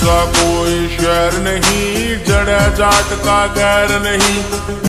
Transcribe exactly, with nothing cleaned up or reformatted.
ऐसा कोई शहर नहीं, जड़ा जाट का गैर नहीं।